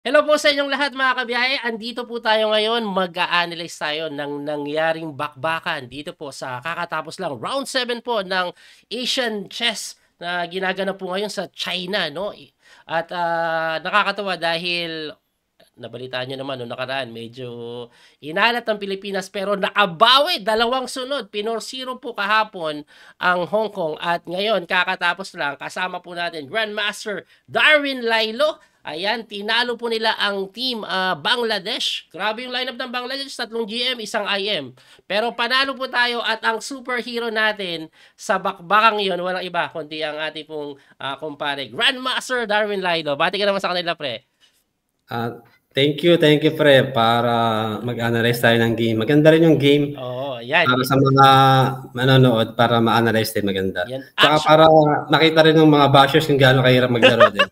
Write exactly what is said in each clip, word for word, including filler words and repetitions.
Hello po sa inyong lahat mga kabiyahe. Andito po tayo ngayon, mag-a-analyze tayo ng nangyaring bakbakan dito po sa kakatapos lang round seven po ng Asian Chess na ginaganap po ngayon sa China, no? At ah, nakakatawa dahil nabalitaan nyo naman noong nakaraan, medyo inalat ang Pilipinas pero nakabawi, dalawang sunod. Pinor zero po kahapon ang Hong Kong at ngayon kakatapos lang kasama po natin Grandmaster Darwin Lailo. Ayan, tinalo po nila ang team ah, Bangladesh. Grabe yung lineup ng Bangladesh, tatlong G M, isang I M. Pero panalo po tayo at ang superhero natin sa bakbakang iyon, walang iba kundi ang ating pong ah, kumpare, Grandmaster Darwin Lailo. Bati ka naman sa kanila, pre. Ah, thank you, thank you pre para mag-analyze tayo ng game. Maganda rin yung game Oo, yan. para sa mga manonood para ma-analyze din maganda. Yan. Tsaka Actu- para makita rin ng mga bashers kung gaano kahirap maglaro din.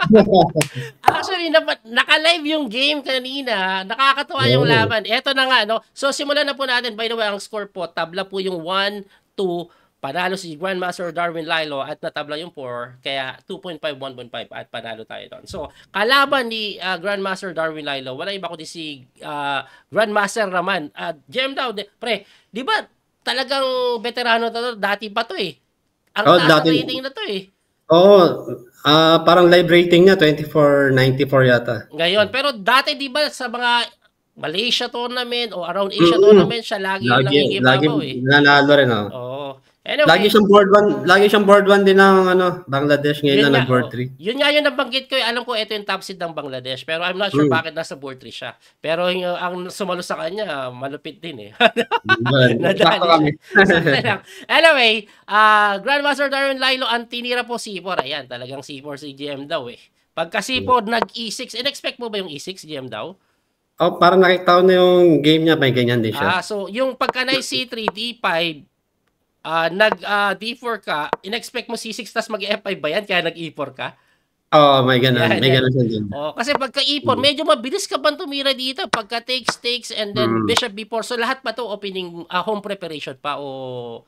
Actually, napa- naka-live yung game kanina. Nakakatawa yung Oo. laban. Eto na nga, no? So, simulan na po natin. By the way, ang score po, tabla po yung one two. Panalo si Grandmaster Darwin Lailo at natabla yung four. Kaya two point five, one point five at panalo tayo doon. So, kalaban ni ah, Grandmaster Darwin Lailo, wala iba kundi si ah, Grandmaster Raman. At Gem daw, de- pre, di ba talagang veterano na to? Dati pa to eh. Ang Oh, taas ng dati. rating na to eh. Oo, ah, parang live rating niya twenty-four ninety-four yata. Ngayon, pero dati 'di ba sa mga Malaysia tournament o around Asia Mm. tournament siya lagi yung Lagi lagi nangingibabaw eh. nanalo rin, oh. Oo. Lagi Anyway, siyang board one, lagi siyang board one din ng ano, Bangladesh ngayon yun na nga, nag-board oh, three. yun nga yung nabanggit ko, eh, alam ko ito yung top seed ng Bangladesh, pero I'm not sure Mm. bakit nasa board three siya. Pero yung, ang sumalo sa kanya, malupit din eh. Yun, sakto Nadali kami. siya. Sakto lang. Anyway, ah Grandmaster Darren Lilo, ang tinira po C four. Ayan, talagang C four si G M daw eh. Pagka C four, nag-E six. In-expect mo ba yung E six, G M daw? Oh, parang nakita ko na yung game niya, may ganyan din Ah, siya. so yung pagka na C three, D five, ah, nag ah, D four ka, in-expect mo C six tas mag-F five ba yan kaya nag-E four ka? Oo, may gano'n, Yan, may yan. gano'n siya din. Oh, kasi pagka E four, Mm. medyo mabilis ka bang tumira dito pagka takes, takes, and then Mm. bishop B four. So lahat pa to opening ah, home preparation pa o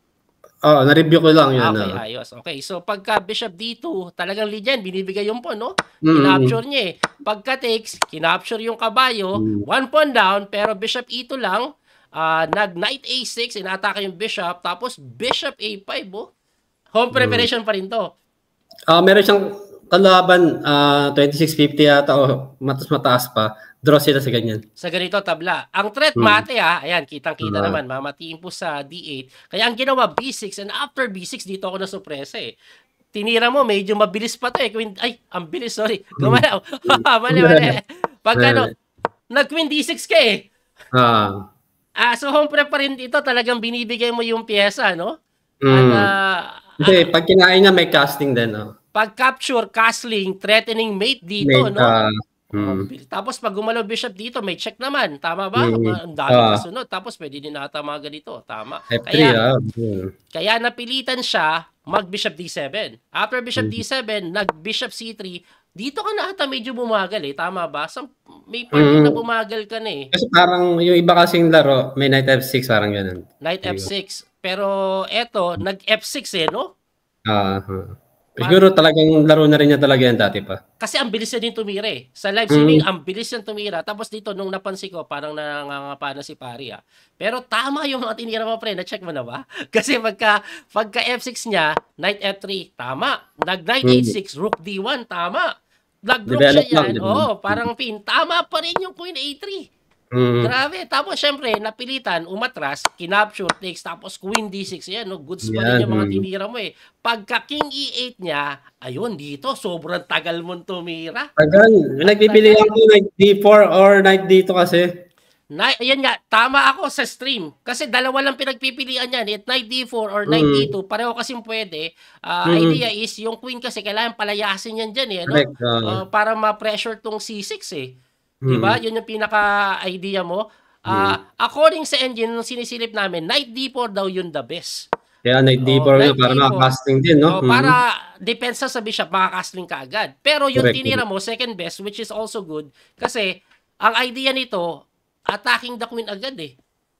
Oo, na-review ko lang ah, yun, okay, oo. ayos. Okay, so pagka bishop D two, talagang lead yan, binibigay yung pawn, no? Mm. Kinapture niya eh. Pagka takes, kinapture yung kabayo, Mm. one pawn down, pero bishop E two lang, ah, nag knight A six, inaatake yung bishop, tapos bishop A five, oh. Home Mm. preparation pa rin to. Ah, meron siyang kalaban, ah, twenty-six fifty yata o matas mataas pa. Draw sila sa ganyan. Sa ganito tabla. Ang threat Mm. mate ah, ayan, kitang-kita Ah. naman, mamatiin po sa D eight. Kaya ang ginawa B six, and after B six dito ako nasupresa eh. Tinira mo, medyo mabilis pa to eh. Queen, ay, ang bilis, sorry. Gumalaw. mali, mali. Pag ano, nag-queen D six ka eh. Ah. Ah, so home prep pa rin dito, talagang binibigay mo yung pyesa, no? At Mm. ah, Hindi, pag kinain niya may casting din, oh. pag capture, castling, threatening mate dito, May, no? ah, Oh, mm. bil- tapos pag gumalaw bishop dito, may check naman. Tama ba? Mm. Ma- Ang daming Ah. kasunod. Tapos pwede din natama ganito. Tama. F three, Kaya, ah. Mm. kaya napilitan siya mag-bishop D seven. After bishop Mm. D seven, nag-bishop C three. Dito ka na ata medyo bumagal eh. Tama ba? Sa, may part Mm. na bumagal ka na eh. Kasi parang yung iba kasing laro, may knight F six, parang ganun. Knight F six. Pero eto, nag-F six eh, no? Ah, uh, siguro talagang laro na rin niya talaga yan dati pa. Kasi ang bilis niya din tumira eh. Sa live Mm. streaming, ang bilis niya tumira. Tapos dito, nung napansin ko, parang nangangapa na si Pari ah. Pero tama yung mga tinira mo, pre. Na-check mo na ba? Kasi pagka, pagka F six niya, Knight F three, tama. Nag-Knight Mm. H six, Rook D one, tama. Nag-Rook Develop siya lang, yan. develop. Oo, parang pin. Tama pa rin yung Queen A three. Mm. Grabe. Tapos, syempre, napilitan, umatras, kinapture, takes, tapos Queen D six. Yan, no? Goods pa rin Yan, yung mga mm. tinira mo eh. Pagka King E eight niya, ayun, dito, sobrang tagal mong tumira. Tagal. Nagpipili ako knight D four or knight D two kasi. Na, ayan nga, tama ako sa stream. Kasi dalawa lang pinagpipilian yan. At Knight D four or Knight Mm. D two, pareho kasing pwede. Ah, Mm. idea is, yung Queen kasi kailangan palayasin yan dyan eh. No? Correct. ah. Ah, para ma-pressure tong C six eh. Mm. Diba? Yun yung pinaka-idea mo. Ah, according sa engine, nung sinisilip namin, Knight D four daw yun the best. Kaya knight D Oh, four knight nga para D four. makakasting din, no? Oh, Mm. para depensa sa bishop, makakastling ka agad. Pero yung Correct, tinira mo, second best, which is also good. Kasi, ang idea nito, attacking the queen agad eh.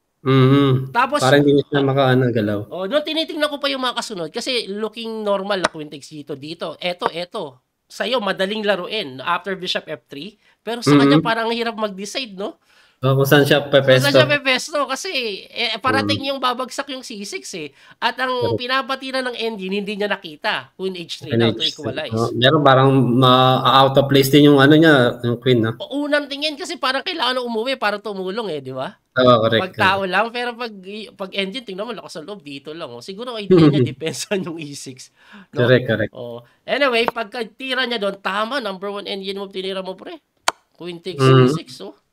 Mhm. Tapos, Para hindi na siya makaano, galaw. oh, no, tinitingnan ko pa yung mga kasunod kasi looking normal na queen takes dito, dito. Eto, eto. sa'yo madaling laruin after bishop F three, pero sa kanya Mm. parang ang hirap mag-decide, no? Oh, kung saan siya Kung saan siya pepesto. pepesto kasi eh, parating yung babagsak yung C six eh. At ang Correct. pinapatira ng engine, hindi niya nakita. Queen H three Queen lang to H three. equalize. Oh, meron parang ma-out of place din yung ano niya, yung queen, no? O, unang tingin kasi parang kailangan na umuwi para tumulong eh, di ba? Oo, correct. Pag tao lang, pero pag pag engine, tingnan mo, lakas ng loob dito lang. Oh. Siguro ang idea niya, depensan yung E six. No? Correct, correct. Oh. Anyway, pagka tira niya doon, tama, number one engine move, tinira mo pre. Queen takes Mm. E six, oh.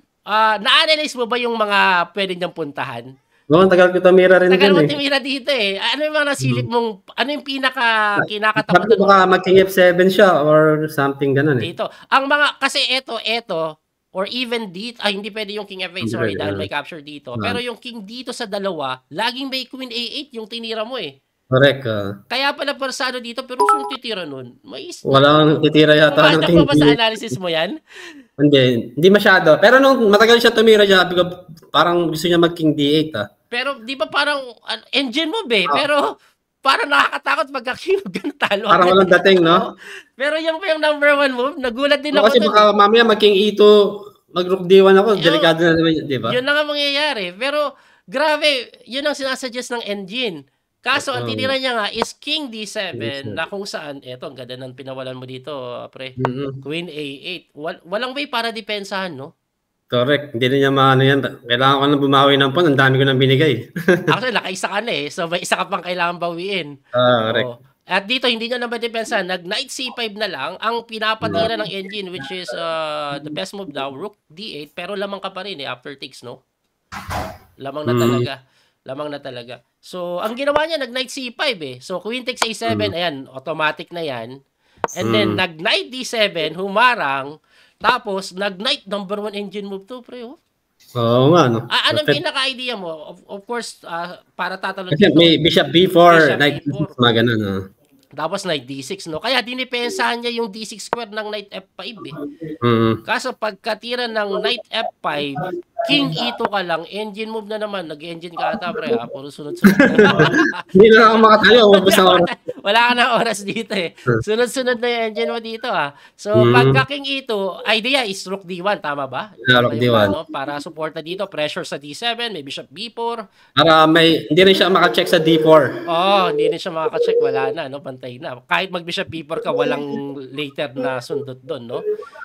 Ah, na-analyze mo ba yung mga pwede niyang puntahan? Oo, ang tagal ko tumira rin Tagal dyan mo eh. tumira dito eh. Ano yung mga nasilip mong, ano yung pinaka Sabi kinakatakutan ko mo baka mag-king F seven siya or something ganun eh. dito? Ang mga, kasi eto, eto, or even dito, ay hindi pwede yung king F eight, Hindi sorry, pwede, dahil ah. may capture dito. Ah. Pero yung king dito sa dalawa, laging may queen A eight yung tinira mo eh. Correct. ah. Kaya pala persado dito, pero sino titira nun? May is- Wala kang titira yata ng Pumasok king pa ba sa D. analysis mo yan? Hindi, hindi masyado. Pero nung matagal siya tumira siya, sabi ko, parang gusto niya mag-king D eight ah. Pero di ba parang ano, engine mo be, Ah. pero parang nakakatakot pagka king ganun talo. Parang agad. walang dating, no? Oo. Pero yan pa yung number one move. Nagulat din O, ako kasi dun. baka mamaya mag-king E two, mag-rook D one ako, Yo, delikado na naman, di ba? Yun lang ang mangyayari. Pero grabe, yun ang sinasuggest ng engine. Kaso ang Oo. tinira niya nga is king D seven Yes, sir. na kung saan, eto, ang ganda ng pinawalan mo dito, pre. Mm-mm. Queen A eight. Wal- walang way para depensahan, no? Correct. Hindi na niya maano yan. Kailangan ko na bumawi ng pawn. Ang dami ko nang binigay. Actually, nakaisa ka na eh. So, may isa ka pang kailangan bawiin. Ah, correct. Oo. At dito, hindi niya na madepensa. Nag-knight C five na lang. Ang pinapatira ng engine, which is uh, the best move daw, rook D eight. Pero lamang ka pa rin eh, after takes, no? Lamang na Mm. talaga. Lamang na talaga. So, ang ginawa niya, nag-knight C five eh. So, queen takes A seven, ayan, automatic na yan. And then, Mm. nag-knight D seven, humarang. Tapos, nag-knight number one engine move to, pre, oh. Oo nga, no? Ah, anong Perfect. pinaka-idea mo? Of, of course, ah, para tatalon Kasi dito. may bishop B four, Bishop knight B four. mga ganun. ah. Tapos knight D six, no? Kaya dinipensahan niya yung D six square ng knight F five, eh. Mm. Kaso pagkatira ng knight F five, king E two ka lang, engine move na naman, nag-engine ka ata, pre, ha? Puro sunod-sunod. Hindi na ako makatayo. Ubus na oras. Wala ka na oras dito, eh. Sunod-sunod na yung engine mo dito, ha? So, Mm. pagka king E two, idea is rook D one, tama ba? Yeah, rook Tama D yun, one. no? Para suporta dito, pressure sa D seven, may bishop B four. Para may, hindi rin siya makacheck sa D four. Oh, hindi na siya makaka-check, wala na, no? Pantay na. Kahit mag-bishop B four ka, walang later na sundot doon, no?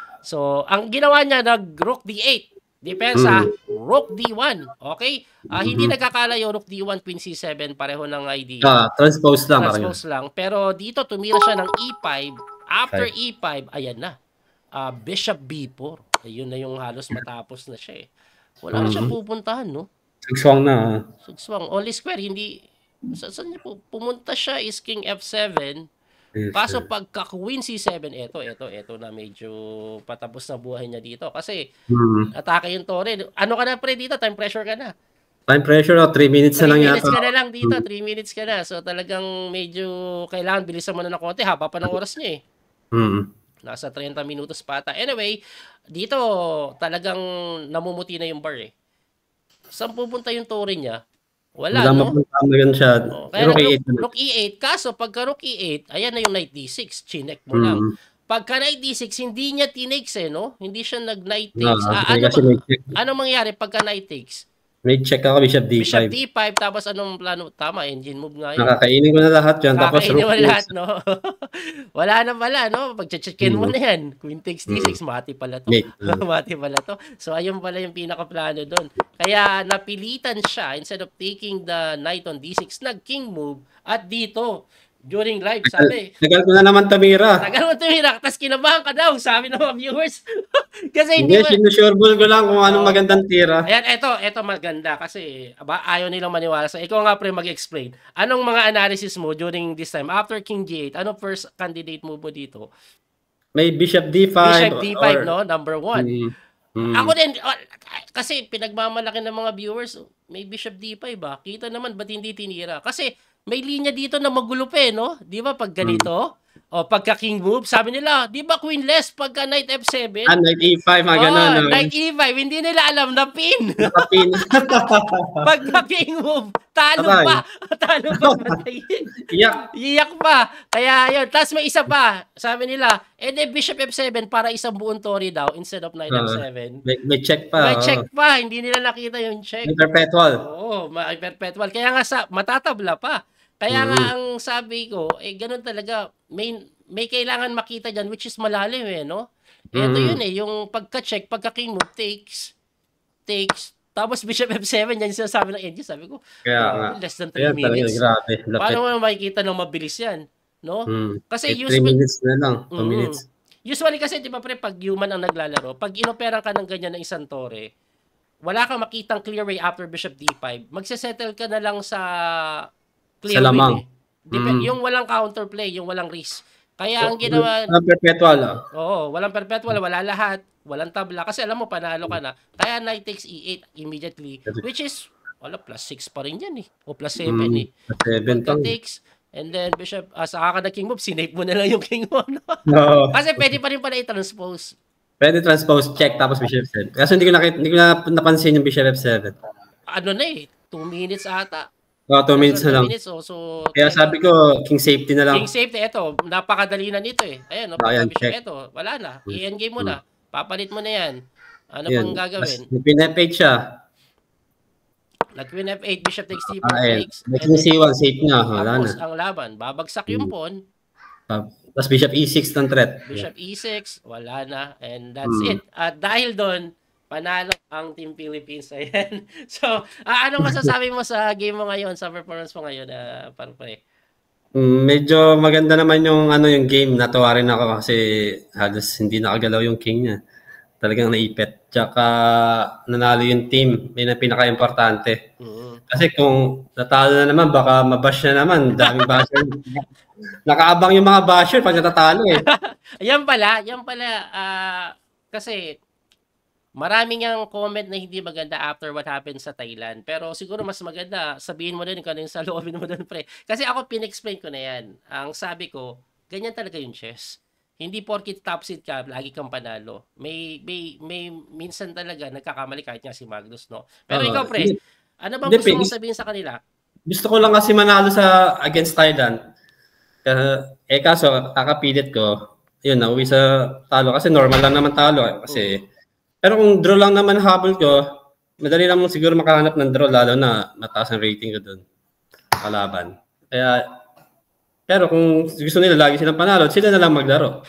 So, ang ginawa niya, nag-rook D eight. Depensa, rook D one. Okay? Ah, hindi nagkakalayo, rook D one, queen C seven, pareho ng idea. Ah, transpose lang. parang yun. Transpose lang. Pero dito, tumira siya ng E five. After E five, ayan na. Ah, bishop B four. Ayun na yung halos matapos na siya, eh. Wala na siyang pupuntahan, no? Sigswang na. ah. Sugswang. Only square, hindi... Sa, saan niya po? Pumunta siya is king F seven. Yes, Kaso sir. pagka queen C seven, eto, eto, eto na medyo patapos na buhay niya dito. Kasi Mm. atake yung tore. Ano ka na pre dito? Time pressure ka na. Time pressure, oh, three minutes na three lang minutes yata. ka na lang dito. three minutes ka na. So talagang medyo kailangan bilisan mo na ng konti. Haba pa ng oras niya eh. Mm. Nasa thirty minutos pa ata. Anyway, dito talagang namumuti na yung bar eh. Saan pupunta yung tore niya? Wala, Wala no? mapunta na yun siya. Oh, kaya Rook rook, E eight na. rook E eight, kaso pagka rook E eight, ayan na yung knight D six, chinek mo lang. Mm. Pagka knight D six, hindi niya tinakes eh, no? Hindi siya nag-knight Ah, takes. Ah, kasi ano, kasi ba, may check. ano mangyari pagka knight takes? May check ako, bishop D Bishop five. D five, tapos anong plano? Tama, engine move nga yun. Nakakainin ko na lahat yan. Tapos Kakainin rook mo E eight. lahat, no? Wala na pala, no? Pag-checkin mo na yan. Queen takes D six, mati pala to. Mate. mati pala to. So, ayun pala yung pinaka-plano doon. Kaya, napilitan siya, instead of taking the knight on D six, nag-king move. At dito, during live, sabi, Tagal ko na naman tumira. tagal mo tumira, tapos kinabahan ka daw, sabi ng mga viewers. Kasi hindi Hindi, mo... sinusureball ko lang kung anong magandang tira. Ayan, eto, eto maganda kasi aba, ayaw nilang maniwala sa. Ikaw nga pre mag-explain. Anong mga analysis mo during this time? After king G eight, ano first candidate move mo dito? May bishop D five. Bishop D five, or- no? Number one. Mm. Mm. Ako din, oh, kasi pinagmamalaki ng mga viewers, may bishop D five ba? Kita naman, ba't hindi tinira? Kasi may linya dito na magulo pa eh, no? Di ba pag ganito? O pagka king move, sabi nila, di ba queenless pagka knight F seven? Ah, knight E five, mga ganun. Oh, no? knight E five, hindi nila alam na pin. Nakapin. Pagka king move, Talo Patay. pa. Talo pa. Patay. Iyak. Iyak pa. Kaya yun. Tapos may isa pa. Sabi nila, eh de Bishop F seven para isang buong Tory daw instead of Knight Uh, F seven. may, may check pa. May oh. check pa. Hindi nila nakita yung check. May perpetual. Oo, may perpetual. Kaya nga sa, matatabla pa. Kaya nga Mm. ang sabi ko, eh ganun talaga. May, may kailangan makita dyan which is malalim eh, no? Ito Mm. yun eh, yung pagka-check, pagka-king move, takes, takes, tapos Bishop F seven, yan sinasabi ng N G. Sabi ko, Kaya grabe, nga. less than three Kaya talaga, minutes. grabe. Lapit. Paano mo makikita ng mabilis yan? No? Mm. Kasi three usually, minutes na lang. two Mm. minutes. usually kasi, di ba pre, pag human ang naglalaro, pag inoperan ka ng ganyan ng isang tore, wala kang makitang clear way after Bishop D five, magsesettle ka na lang sa clear Sa way lamang. eh. Dep- Mm. Yung walang counterplay, yung walang risk. Kaya ang Oh, ginawa, walang perpetual. ah. oo, walang perpetual, wala lahat, walang tabla. Kasi alam mo, panalo ka na. Kaya knight takes E eight immediately, which is, wala, plus six pa rin yan eh. O plus seven Mm. eh. Seven Pagka pang. takes, and then Bishop, uh, saka ka na king move, sinape mo na lang yung king mo. No? Oo. Kasi pwede pa rin pala i-transpose. Pwede transpose, check, tapos Bishop F seven. Kasi hindi ko, nakita, hindi ko na napansin yung Bishop F seven. Ano na eh, two minutes ata. Oh, two minutes So, na two lang. minutes, oh, so, Kaya sabi ko, king safety na lang. king safety, eto, napakadali na nito eh. Ayan, no, Ayan, pagka Bishop, check. eto, wala na. I-endgame mo na. Papalit mo na yan. Ano Yun. pang gagawin? Nag-pin F eight siya. Nag-queen F eight, Bishop takes C four, Ah, ayan. takes. May and king then, C one, safe na. Wala tapos, na. ang laban, babagsak yung pawn. Tapos Bishop E six ng threat. Bishop E six, wala na. And that's Hmm. it. At dahil doon, panalo ang Team Philippines. Ayan. So, ah, anong masasabi mo sa game mo ngayon, sa performance mo ngayon, uh, Parpre? Mm, medyo maganda naman yung ano yung game. Natuwa rin ako kasi halos hindi nakagalaw yung king niya. Talagang naipit. Tsaka nanalo yung team. May na pinaka-importante. Mm. Kasi kung natalo na naman, baka mabash na naman. Daming basher. Nakaabang yung mga basher pag natatalo eh. Yan pala, yan pala, ah, kasi maraming yung comment na hindi maganda after what happened sa Thailand. Pero siguro mas maganda, sabihin mo din kung ano yung sa loobin mo doon, pre. Kasi ako, pinexplain ko na yan. Ang sabi ko, ganyan talaga yung chess. Hindi porkit top seed ka, lagi kang panalo. May, may, may minsan talaga nagkakamali kahit nga si Magnus, no? Pero Oo. ikaw, pre, ano bang Hindi, gusto mong Pings. sabihin sa kanila? Gusto ko lang kasi manalo sa against Thailand. Kaya, eh kaso, kakapilit ko, yun, nauwi sa talo. Kasi normal lang naman talo. Eh. Kasi, pero kung draw lang naman habol ko, madali lang mo siguro makahanap ng draw, lalo na mataas ang rating ko doon. Kalaban. Kaya, pero kung gusto nila lagi silang panalo, sila na lang maglaro.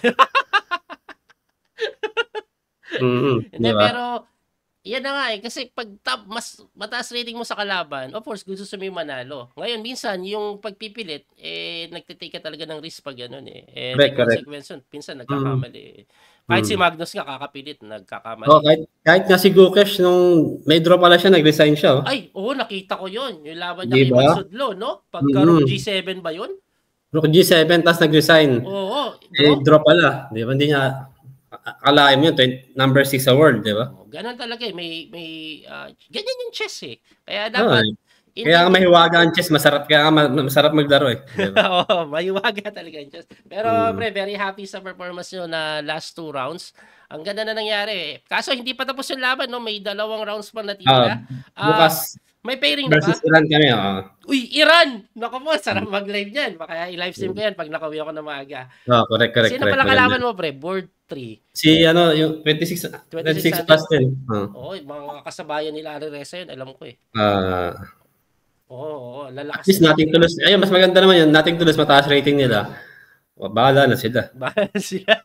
Mm-hmm. Hindi, Diba? pero, yan na nga eh. Kasi pag top, mas mataas rating mo sa kalaban, of course, gusto sa may manalo. Ngayon, minsan, yung pagpipilit, eh, nagtitake ka talaga ng risk pag gano'n eh. Eh, may Correct, correct. consequence yun. Pinsan, nagkakamali eh. Kahit Mm. si Magnus nga, kakapilit, nagkakamali. Oh, kahit, kahit nga si Gukesh, nung may draw pala siya, nag-resign siya. Oh. Ay, oo, nakita ko yun. Yung laban niya kay Diba? Mansudlo, no? Pagka Mm. G seven ba yun? Rook G seven, tapos nag-resign. Oo, Eh, bro. draw pala. Di ba? Hindi niya, akalain mo yun, twenty, number six sa world, di ba? Oh, ganun talaga eh. May, may, ah, ganyan yung chess eh. Kaya Ah, dapat, kaya nga mahiwaga ang chess, masarap, kaya nga ma- masarap maglaro eh. Di ba? Oo, mahiwaga talaga yung chess. Pero, Mm. pre, very happy sa performance nyo na last two rounds. Ang ganda na nangyari eh. Kaso, hindi pa tapos yung laban, no? May dalawang rounds pa Ah, natira. Ah, bukas, may pairing na ba? versus Iran kami. Oh. Uy, Iran! Naku po, sarap mag-live yan. Baka i-live stream ko yan pag nakauwi ako na maaga. Oh, correct, correct. Sino correct. pala kalaban Maganda. mo, pre? Board three. Si, ano, yung twenty-six, twenty-six plus ten. Oh. Oo, yung mga kasabayan nila Ari Reza yun, alam ko eh. Ah, Oo, oo, lalakas. at least nating tulos. Ayun, mas maganda naman yun. Nating tulos, mataas rating nila. O, bahala na sila. Bahal sila.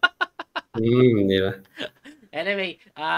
Hmm, di ba? Anyway,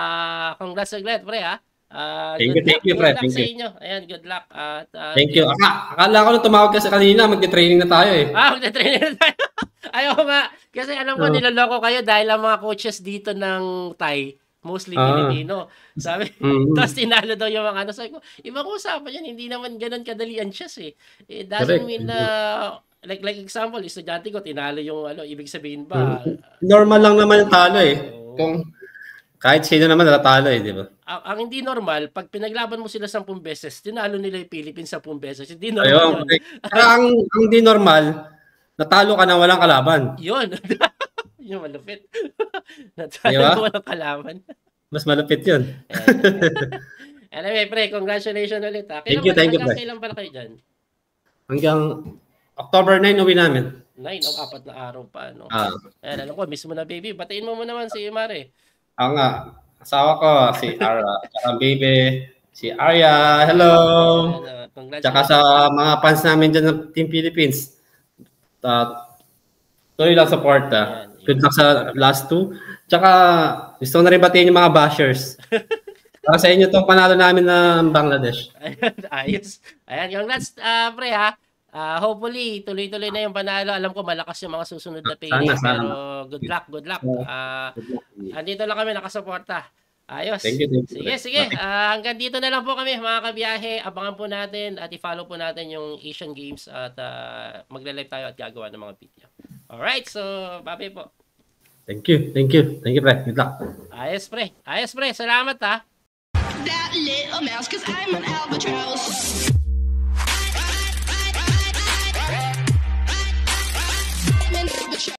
ah congrats ulit, pre, ha? Ah, Thank good you, thank luck, you, good pre. luck Thank sa you. inyo. Ayan, good luck. At, ah, Thank you. Aka, akala ko nung tumawag ka sa kanina, magte-training na tayo eh. Ah, magta-trainer tayo. Ayaw nga. Kasi alam ko, Oo. niloloko kayo dahil ang mga coaches dito ng Thai, mostly Ah. Filipino. Sabi, Mhm. tapos tinalo daw yung mga ano. Sabi ko, ibang usapan yan, hindi naman ganun kadali ang chess eh. It doesn't Correct. mean na, like like example, estudyante ko, tinalo yung ano, ibig sabihin ba, Normal lang naman yung talo eh. Oo. Kung kahit sino naman natatalo eh, di ba? ang, ang hindi normal, pag pinaglaban mo sila sampung beses, tinalo nila yung Philippines sampung beses. Hindi normal Ayun. yun. Pero ang, ang di normal, natalo ka na walang kalaban. Yun. Yun, malupit. Natalo Di ba? mo walang kalaman. Mas malupit yun. Anyway, pre, congratulations ulit ha. Thank you, thank you, hanggang pre. kailan pala kayo dyan? Hanggang October nine uwi namin. Nine, o apat na araw pa, no? Ah, Ayan, alam ko, miss mo na baby. Batiin mo mo naman si Mare. ako nga, asawa ko, si Ara, tsaka baby, si Arya, hello! Ayan, uh, congratulations. Tsaka sa mga fans namin dyan ng Team Philippines. Uh, tuloy lang support. Uh. Good luck sa last two. Tsaka gusto ko na rin batiin yung mga bashers. Para sa inyo itong panalo namin ng Bangladesh. Ayan, ayos. Ayan, congrats, uh, pre ha. Uh, hopefully, tuloy-tuloy na yung panalo. Alam ko, malakas yung mga susunod na page. Sana, sana. Pero good luck, good luck. Uh, andito lang kami, nakasuporta. Ayos. Thank you, thank you. Sige, sige. Uh, hanggang dito na lang po kami, mga kabiyahe. Abangan po natin at i-follow po natin yung Asian Games at uh, magle-live tayo at gagawa ng mga video. Alright, so, bye-bye po. Thank you, thank you. Thank you, pre. Good luck. Ayos, pre. Ayos, pre. Salamat, ha. That little mouse, cause I'm an albatross.